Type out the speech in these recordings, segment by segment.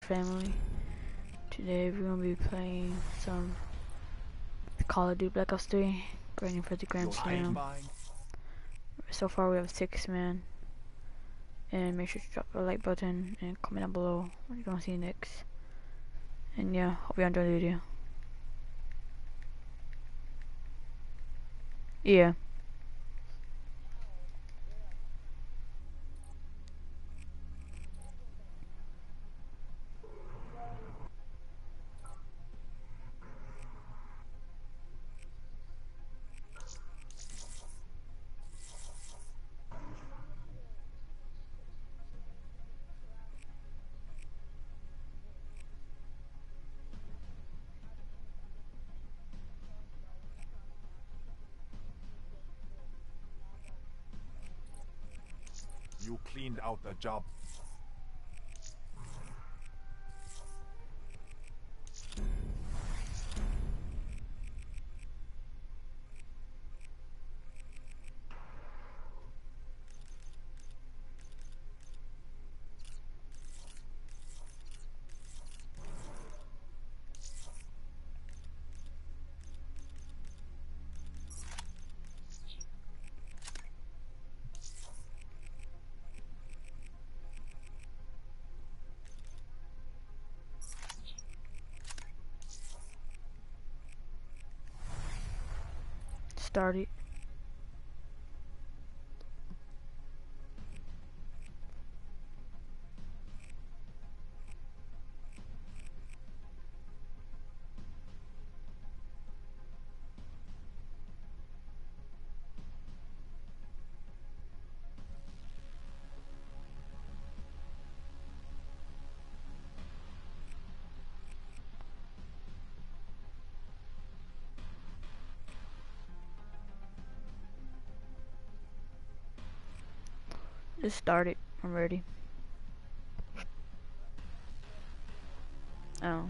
family. Today we're gonna be playing some Call of Duty Black Ops 3, grinding for the Grand Slam. So far we have 6 man. And make sure to drop the like button and comment down below what you want to see next. And yeah, hope you enjoy the video. Yeah. You cleaned out the job. Started. Just started. I'm ready. Oh.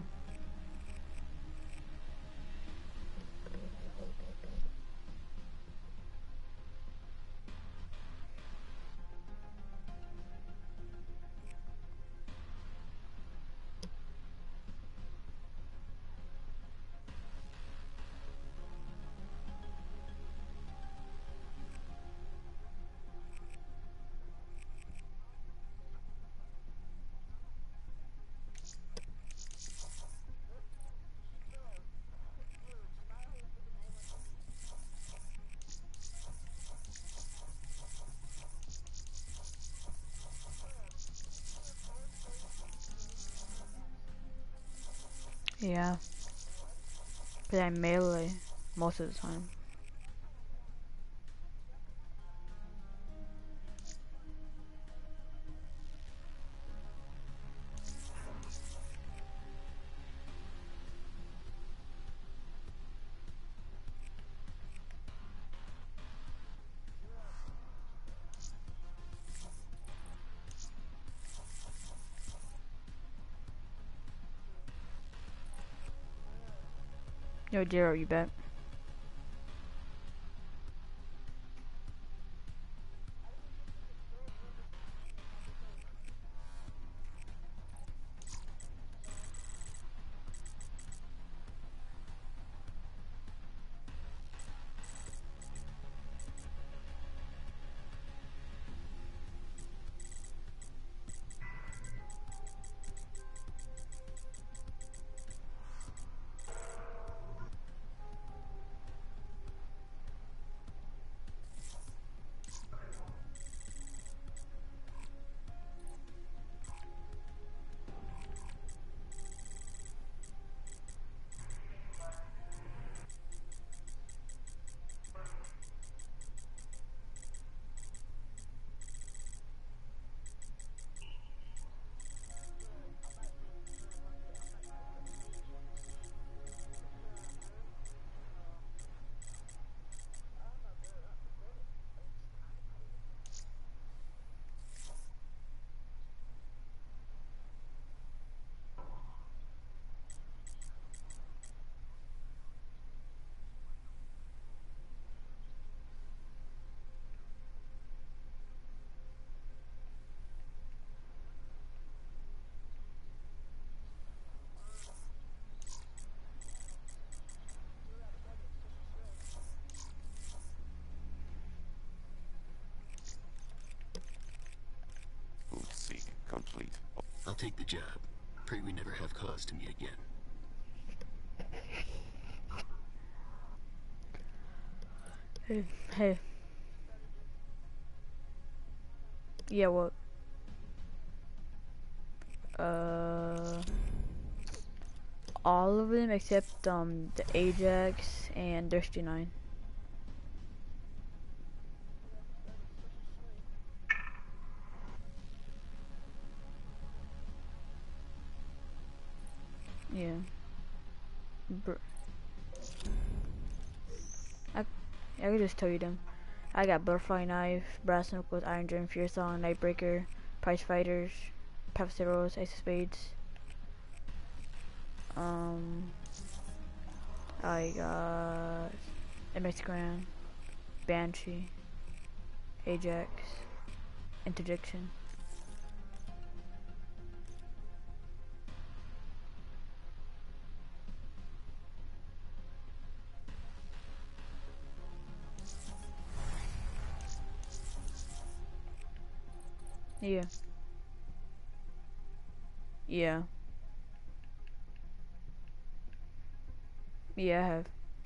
Yeah. But I melee most of the time. Yo, Jero, you back? take the job. Pray we never have cause to meet again. Hey. Yeah, what? All of them except the Ajax and Thirsty 9. Yeah. I could just tell you them. I got Butterfly Knife, Brass Knuckles, Iron Drum, Fear Song, Nightbreaker, Price Fighters, Pepsi Ace of Spades. I got MX Grand, Banshee, Ajax, Interdiction. Yeah. Yeah. Yeah, I have.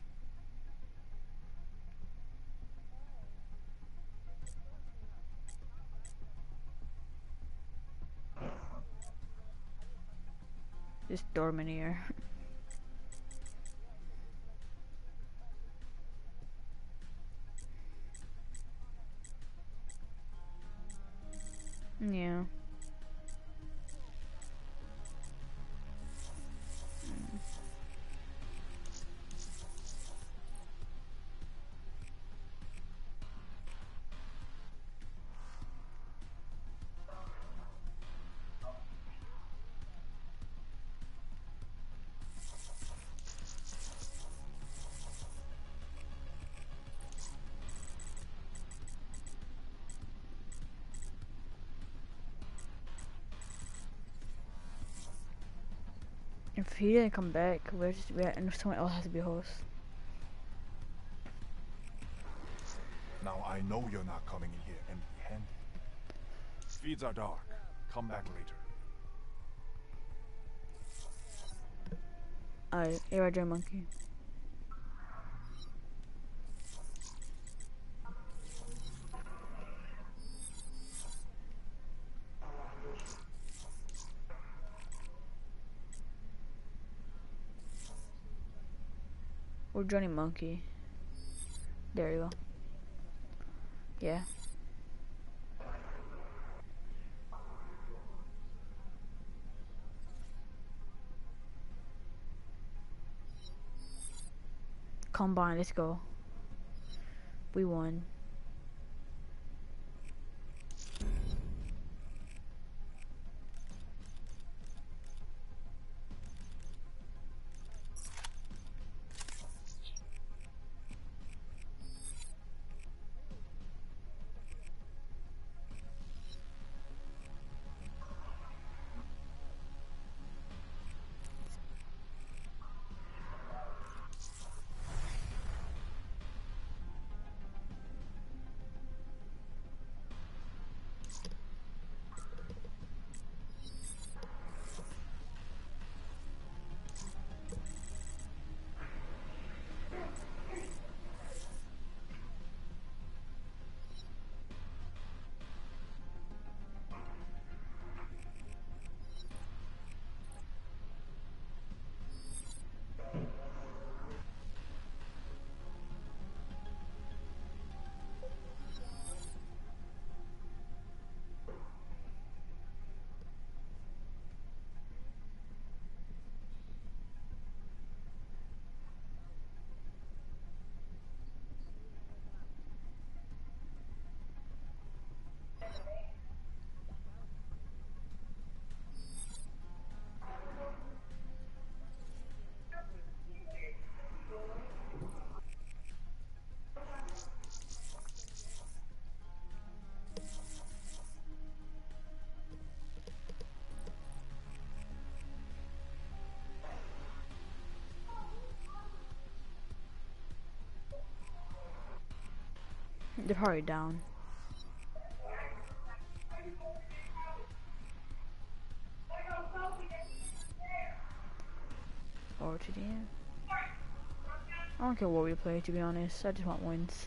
Just Dorminier. Yeah. If he didn't come back, and someone else has to be host. Now I know you're not coming in here empty-handed. Feeds are dark. Come back later. Alright, you're right there, monkey. We're Johnny Monkey. There you go. Yeah. Combine, let's go. We won. They're probably down. forward to the end. I don't care what we play, to be honest. I just want wins.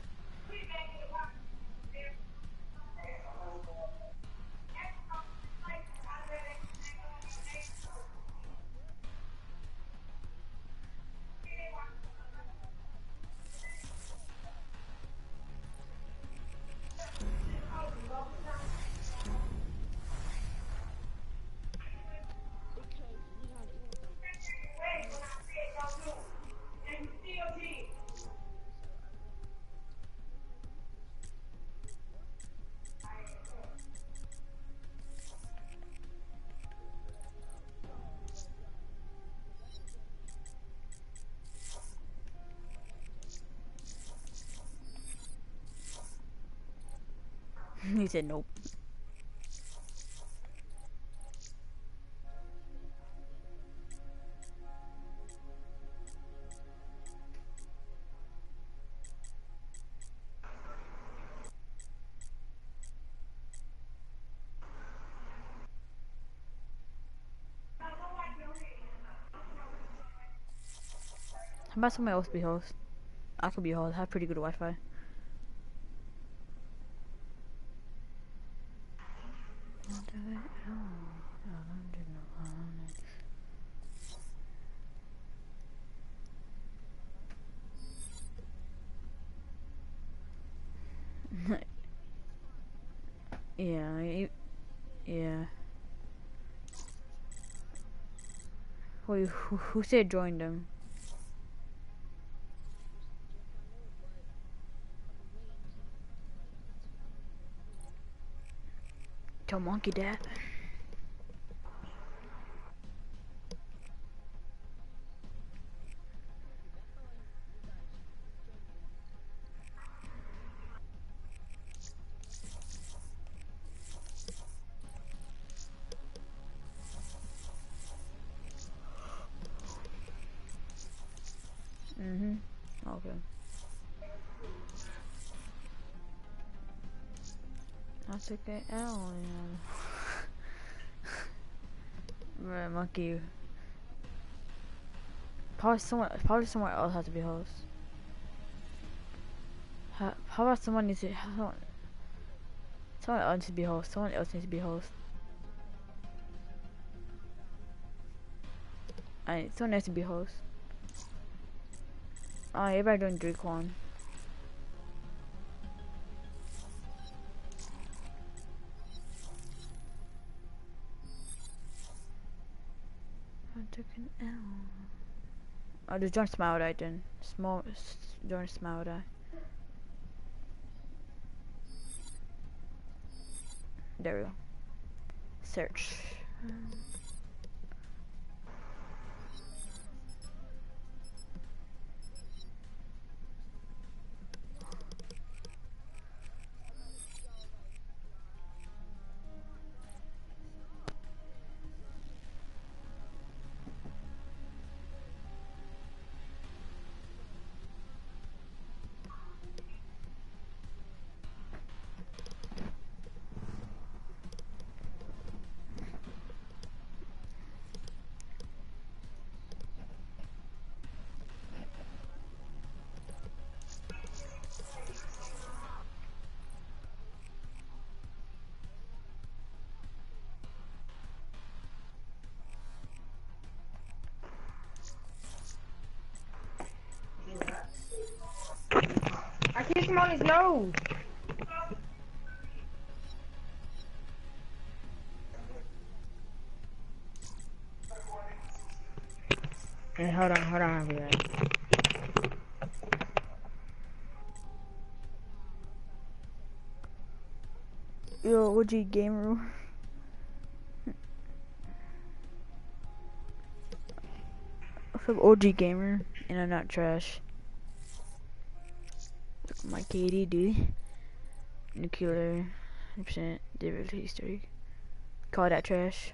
He said nope. How about somebody else be host? I could be host. I have pretty good Wi-Fi. Yeah. Wait, who said join them? Tell Monkey that. Okay. I took an L, man. Monkey. Probably somewhere else has to be host. How about someone needs to someone else needs to be host. Someone else needs to be host. Someone needs to be host. Oh, everybody doing Drake one. I took an L. Oh, just join Smile Die then. Join Smile Die. There we go. Search. I kissed him on his nose. Hey, hold on, I'll be right. Yo, OG Gamer. From OG Gamer, and I'm not trash. Look at my KD, dude. Nuclear, 100% derivative history. Call that trash.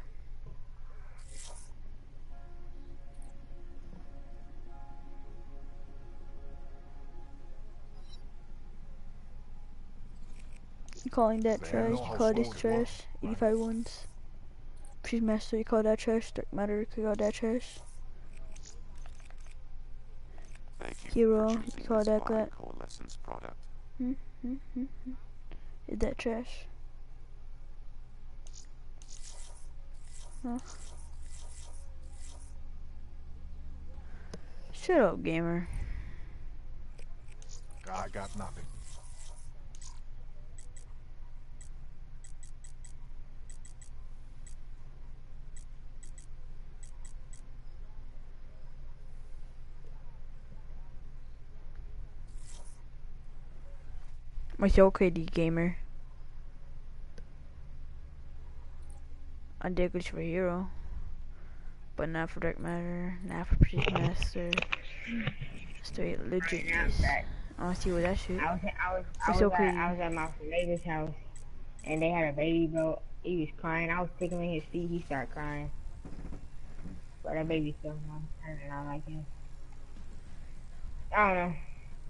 You calling that trash? You call this trash? 85 wins. She's master, you call that trash? Dark matter, you call that trash? Thank you Hero, for you choosing call this that fine that? Coalescence product. Is that trash? Huh? Shut up, gamer. I got nothing. What's your KD, gamer? I did good for Hero, but not for Dark Matter, not for Priest Master. Straight legitness. I wanna see what that shit. What's your KD? I was at my neighbor's house, and they had a baby, bro. He was crying. I was tickling his feet. He started crying. But that baby's still young. I don't know, like him. I don't know.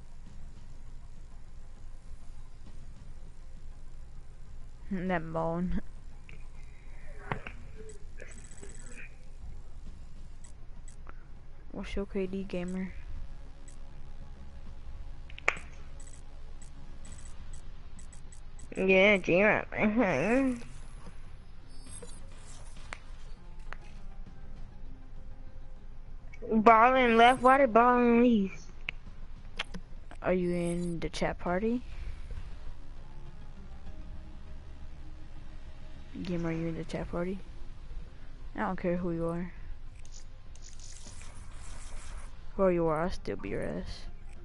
That bone. What's your KD, gamer? Yeah, G-Rap. Ballin left. Why did Ballin leave? Are you in the chat party? Gamer, are you in the chat party? I don't care who you are. Who you are, I'll still be your ass.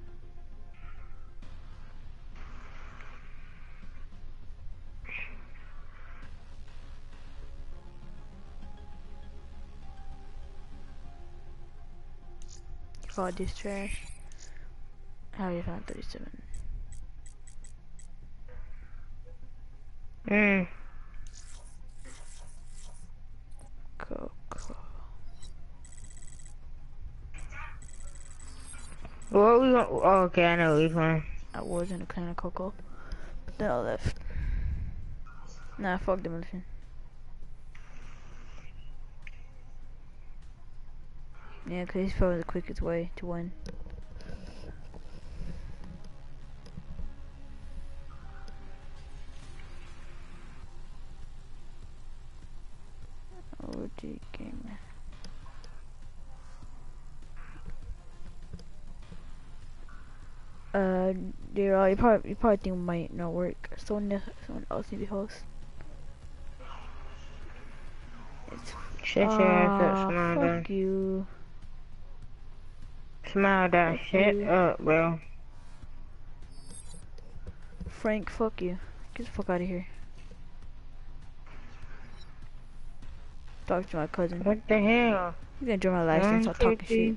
Call this trash. How you found 37? Coco. What we going? Oh, okay, I know which one. I was in the clan of Coco, but then I left. Nah, fuck Demolition. Yeah, cause he's probably the quickest way to win. OG gamer. Dear, you probably think it might not work. Someone else need to host. Shut your ass up, smile Fuck down. you. Smile down. Fuck Shut you. up, bro. Frank, fuck you. Get the fuck out of here. Talk to my cousin. What the hell? You gonna join my live stream, stop talking shit.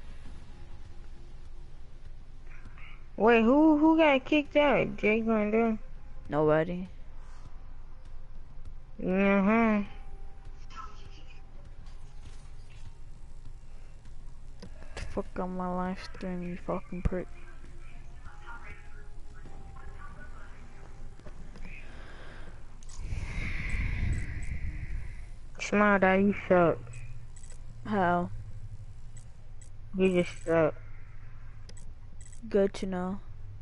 Wait, who got kicked out? Jake going down? Nobody. Uh-huh. The fuck on my live stream, you fucking prick. Smile down, you suck. How? You just suck. Good to know.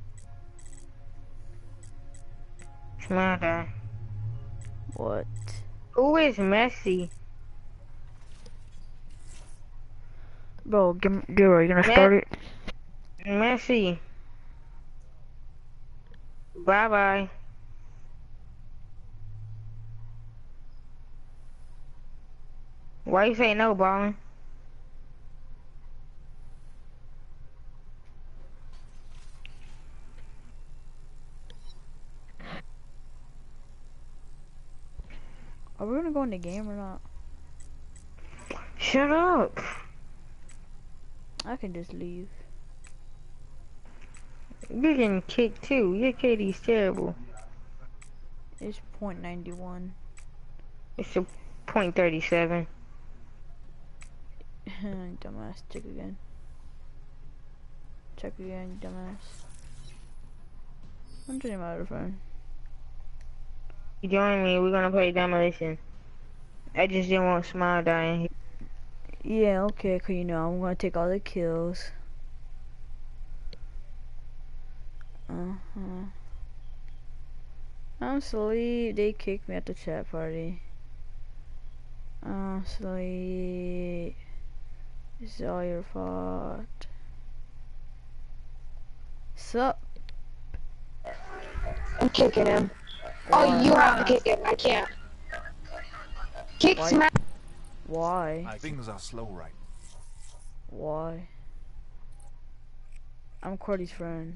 Smile down. What? Who is Messi? Bro, Giro, you gonna start it? Messi. Bye-bye. Why you say no, Ballin? Are we gonna go in the game or not? Shut up. I can just leave. You're getting kicked too. Your KD's terrible. It's .91. It's a .37. Dumbass, check again. Check again, dumbass. I'm turning my other phone. You join me, we're gonna play Demolition. I just didn't want Smile dying. Yeah, okay, cause you know I'm gonna take all the kills. I'm asleep. They kicked me at the chat party. I'm asleep. It's all your fault. Sup? I'm kicking him. Why? Oh, you have to kick him. I can't. Kick Why? smack. Why? Things are slow right Why? I'm Cordy's friend.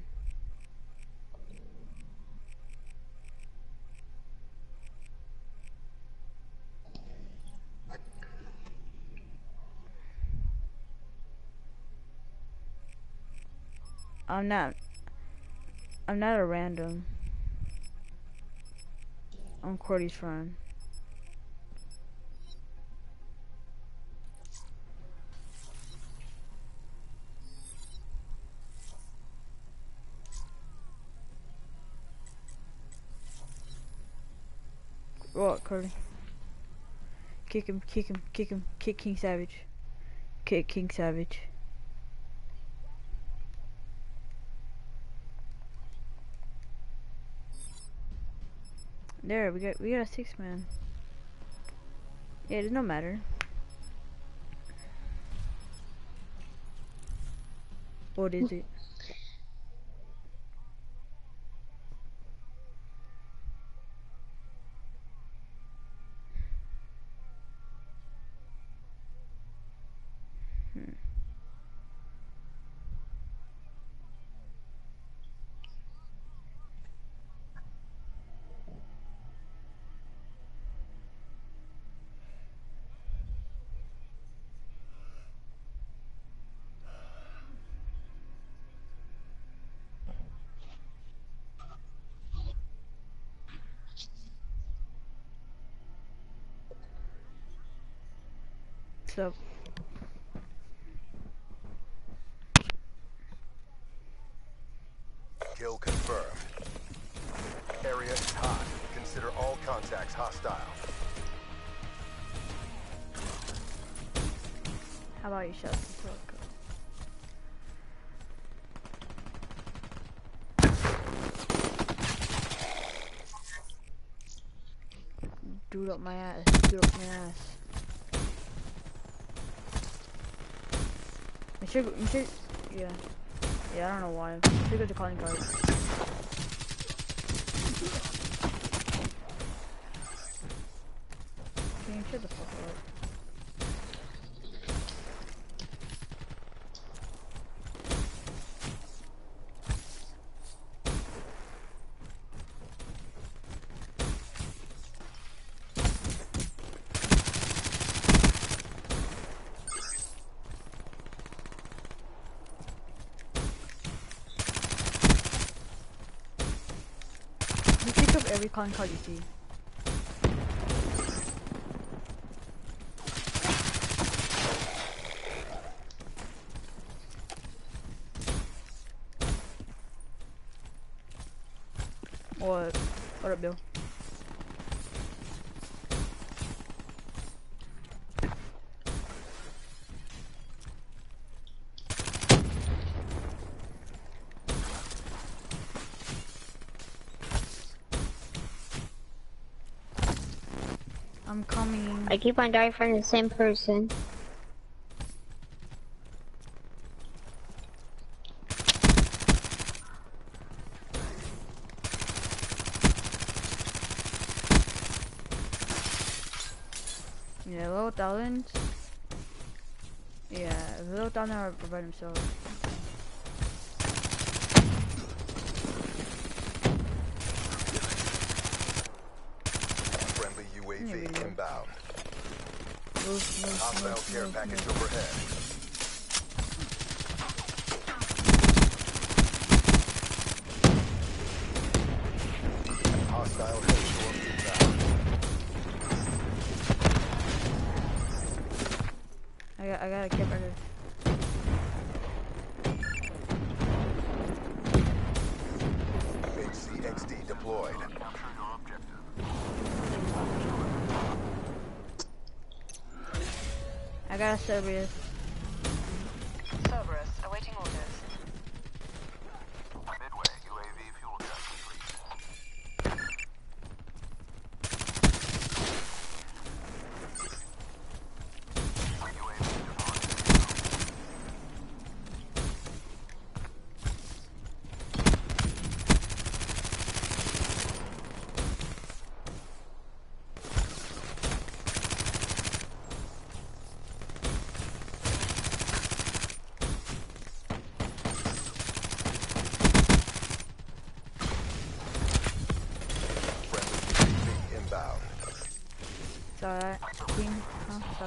I'm not a random. I'm Cordy's friend. What, Cordy? Kick him, kick him, kick him, kick King Savage. Kick King Savage. There, we got a 6-man. Yeah, it does not matter. What is it? So, Kill confirmed. Area is hot. Consider all contacts hostile. how about you shut the fuck up? Dude up my ass. Dude up my ass. Yeah. Yeah, I don't know why. I should go to calling card. Can you shut the fuck up? Every calling card you see. What up, Bill? I'm coming. I keep on dying from the same person. Yeah, low talent. Yeah, low talent are provide themselves. Friendly UAV inbound. Hostile care package overhead. Hostile headshore inbound. I gotta get rid of. HCXD deployed. I got a Cerberus. Cerberus, awaiting orders. Midway, UAV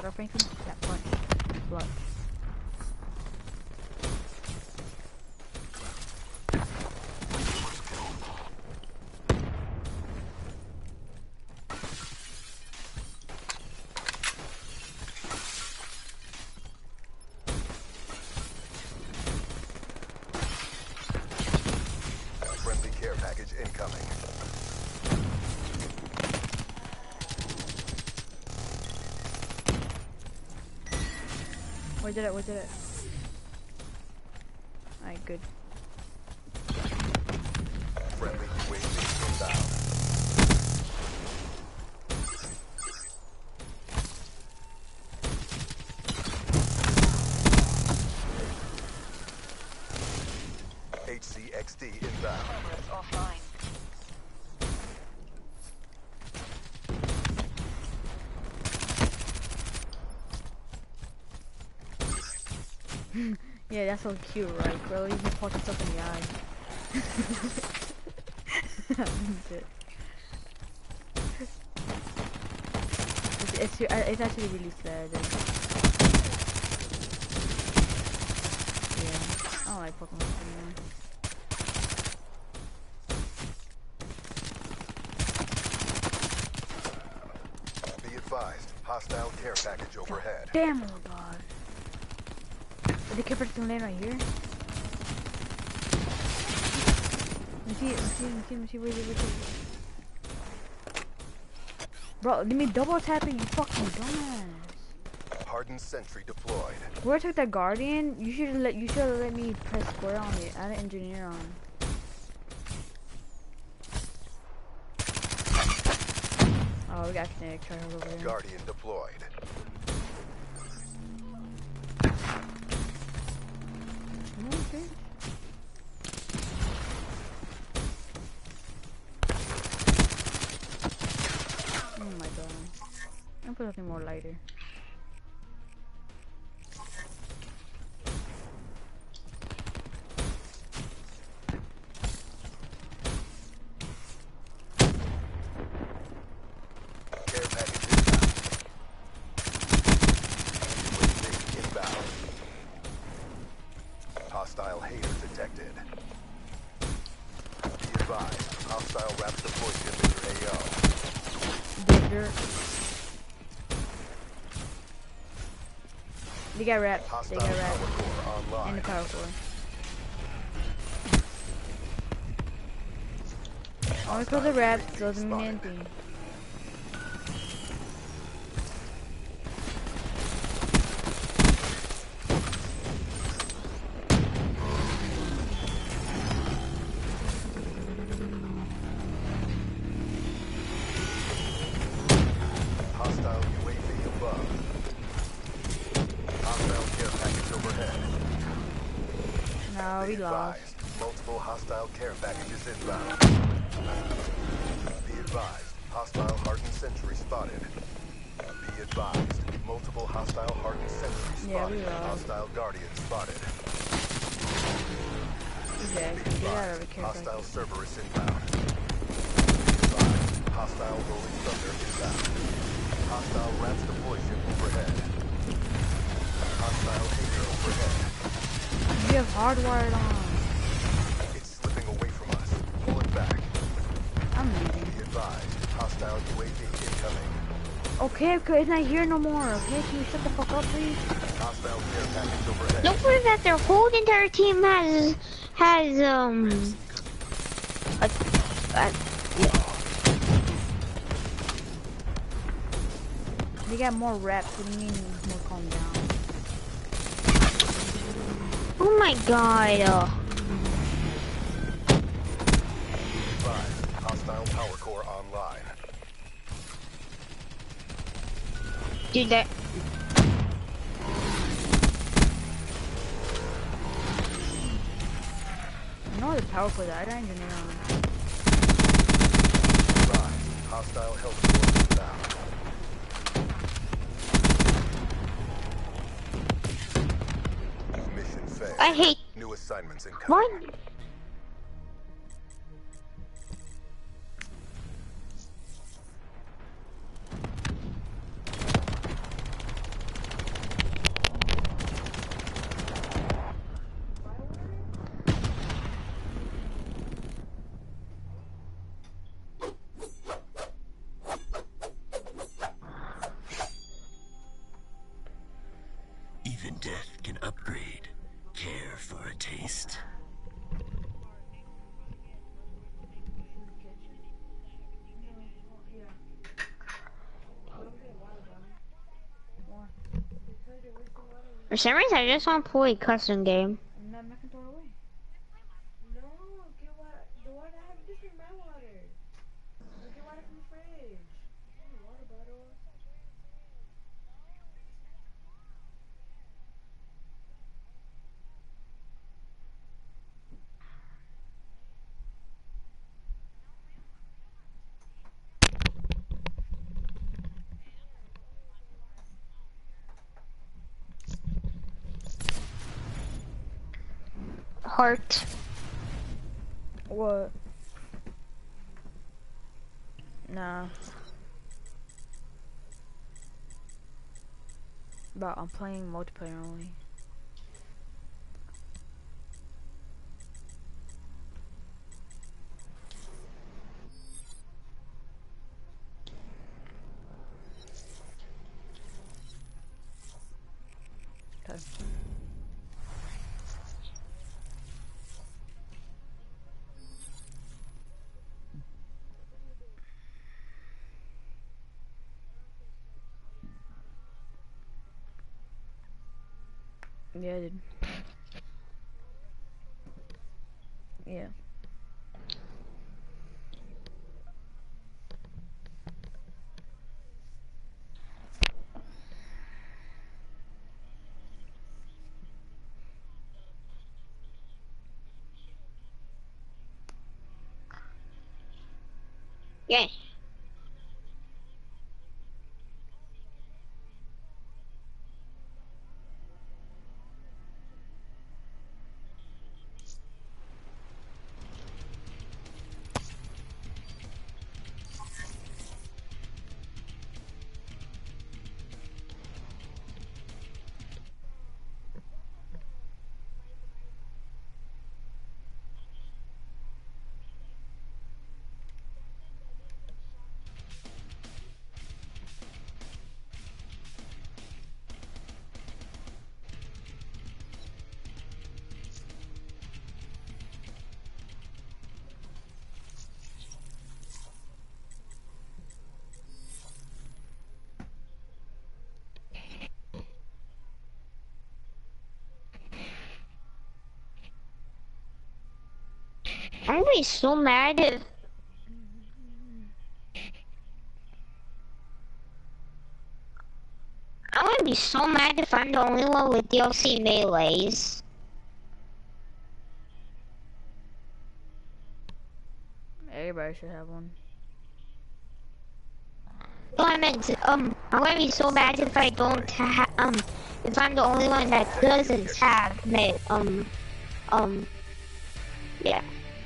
water Franklin? That punch. Blood. Friendly care package incoming. Where did it? Where did it? Alright, good. Friendly UAV inbound. HCXD inbound. Offline. Yeah, that's so cute, right, bro? You can fuck yourself in the eye. Shit. It's actually really sad. Yeah, I don't like Pokemon anymore. Be advised, hostile care package overhead. Damn, oh god. Is the care package land right here? Let me see, wait. Bro, let me double tapping, you fucking dumbass. Hardened sentry deployed. Where I took that Guardian, you should have let me press square on it. I had an engineer on. Oh, we got kinetic trials over there. Guardian deployed. Okay. Oh my god. I'm put something more lighter. Care package inbound. Hostile hater detected. Be advised, hostile wraps deployed in your AO. Bigger. They got wrapped. They Hostile got power wrapped. core online. And the power core. Only because the wrapped doesn't mean anything. Hostile UAV above. Hostile care package overhead. No, Be we lost. advised, multiple hostile care packages inbound. Be advised, hostile hardened sentry spotted. Be advised, multiple hostile hardened sentry Yeah, we spotted. lost. Hostile guardian spotted. Okay, Be they got advised, a care hostile package. Cerberus inbound. Be advised, hostile rolling thunder inbound. Hostile rats deploy ship overhead. Hostile hater overhead. You have hardwired on. It's slipping away from us. Pull it back. I'm leaving. Be advised, hostile UAV incoming. Okay, it's not here no more. Okay, can you shut the fuck up, please? Hostile care package overhead. Don't believe that their whole entire team has They got more reps. What do you mean more calm down? oh my god. Be advised, hostile power core online. Dude, that I know the power for that. I got engineer on. Be advised, hostile health core inbound. Mission failed. I hate New assignments incoming. what? Even death can upgrade. Care for a taste? For some reason, I just want to play a custom game. No, I'm not gonna throw it away. No, get water. The water I have, this is my water. Or get water from the fridge. Oh, water bottle. Heart. What? Nah. But I'm playing multiplayer only. Okay. Yeah, dude. Yeah. Yeah. I'm gonna be so mad if I'm gonna be so mad if I'm the only one with DLC melees. Everybody should have one. No, I meant, I'm gonna be so mad if I don't have, if I'm the only one that doesn't have yeah.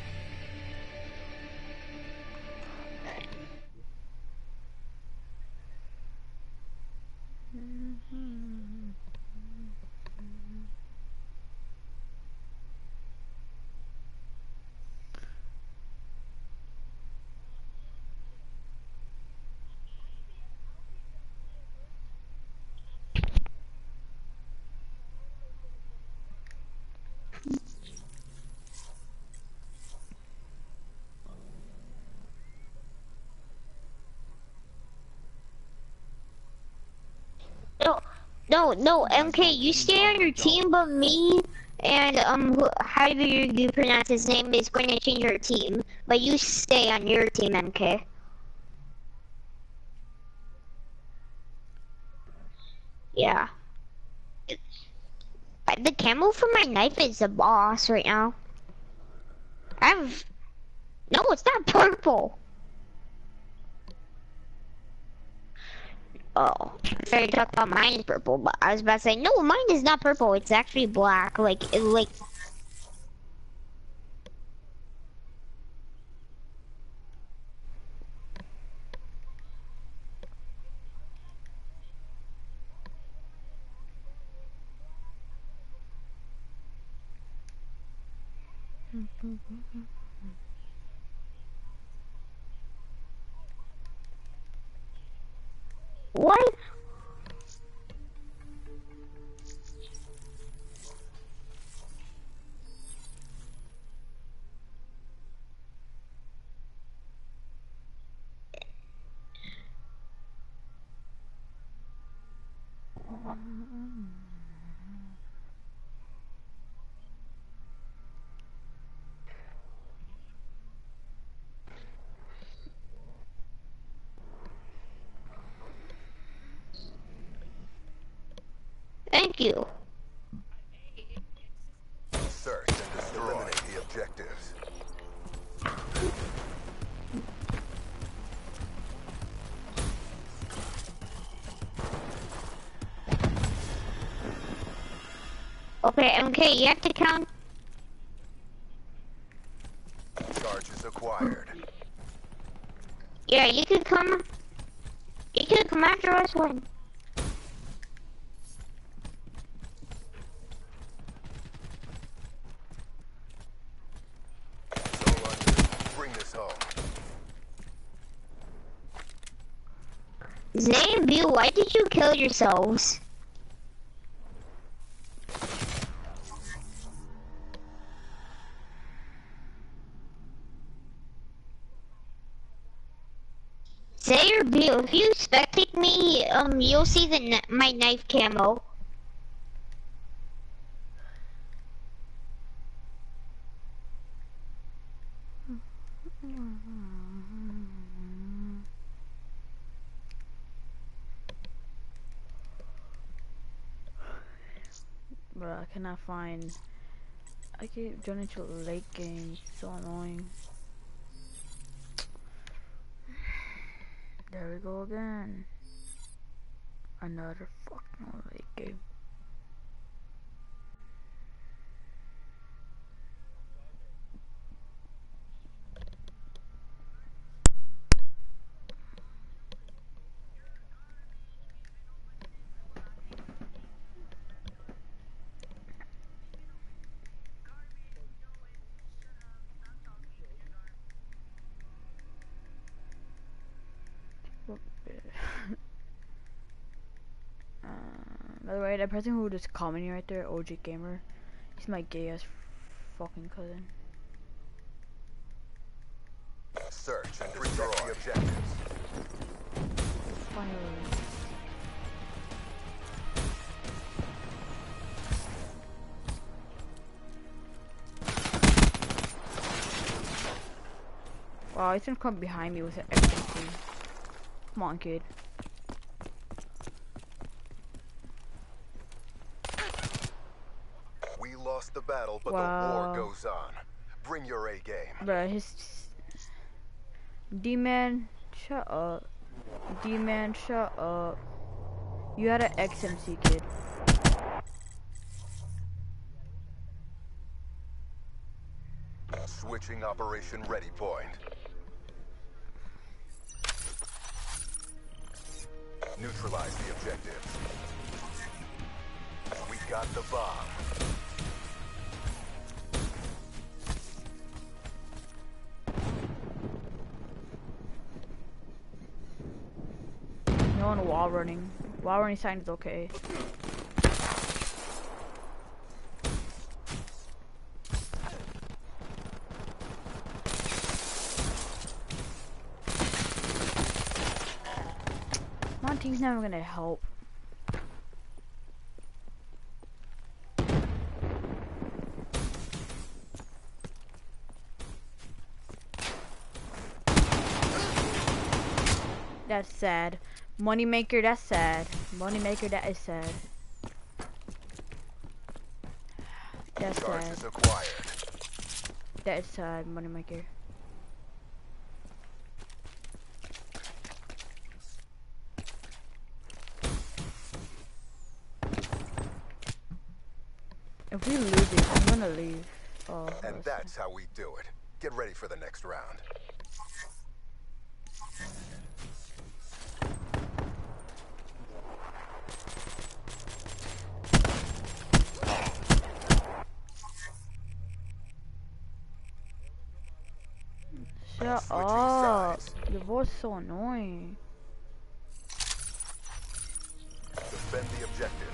No, MK, you stay on your team, but me and, how do you pronounce his name is going to change your team, but you stay on your team, MK. Yeah. The camo for my knife is the boss right now. No, it's not purple. Oh, I thought you talked about mine is purple, but I was about to say, no, mine is not purple, it's actually black, like. What? Thank you. Search and destroy. Eliminate the objectives. Okay, MK, you have to count. Charges acquired. Yeah, you can come. You can come after us when. It's all on you. Bring this home. Zay and View, why did you kill yourselves? Zay or View, if you spectate me, you'll see my knife camo. Bro, I cannot find. I keep joining to late games. So annoying. There we go again. Another fucking late game. By the way, that person who just commenting right there, OG Gamer, he's my gay ass fucking cousin. Search and destroy the objectives. Finally. Wow, he's gonna come behind me with an XMC. Come on, kid. We lost the battle, but Wow. the war goes on. Bring your A game. Bruh, his D-Man, shut up. D-Man, shut up. You had an XMC, kid. Switching operation ready point. Neutralize the objectives. We got the bomb. No one wall running. Wall running sign is okay. My team's never gonna help. That's sad. Moneymaker, that's sad. Moneymaker, that is sad. That's sad. Charges acquired. That is sad, Moneymaker. If we lose it, I'm gonna leave. Oh, And that's how we do it. Get ready for the next round. Shut Switching up. sides. Your voice is so annoying. Defend the objectives.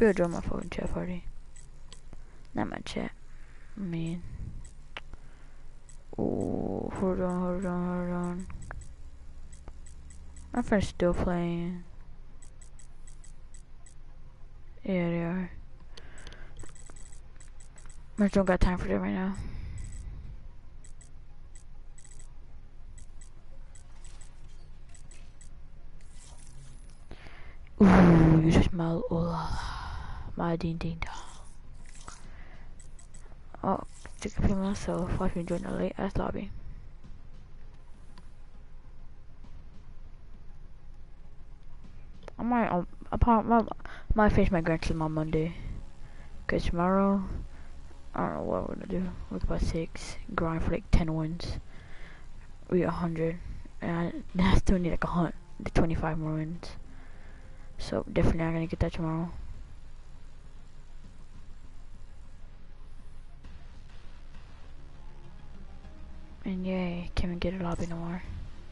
People join my fucking chat party. Not my chat. I mean. Oh, hold on. My friend's still playing. Yeah, they are. I don't got time for that right now. Ooh, you just my my ding ding dong. Oh, take a picture myself. Watch me join the late ass lobby. I might finish my Grand Slam on Monday. Cause tomorrow, I don't know what we're gonna do. Look about 6, grind for like 10 wins. We 100, and I still need like 25 more wins. So definitely I'm gonna get that tomorrow. And yay, can't even get a lobby no more.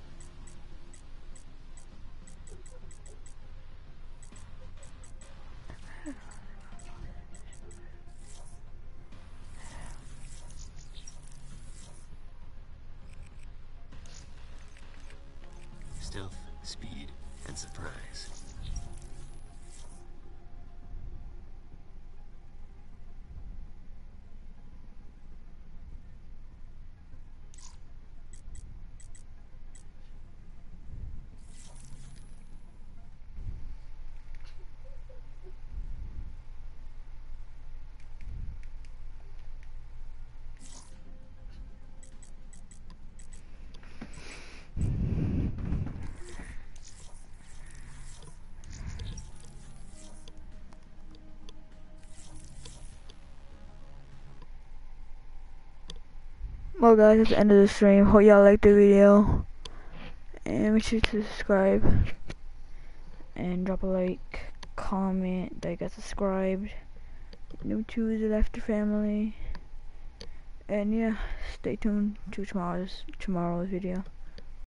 Stealth, speed, and surprise. Well guys, that's the end of the stream. Hope y'all liked the video. And make sure to subscribe. And drop a like, comment that you got subscribed. New to the Laughter family. And yeah, stay tuned to tomorrow's video.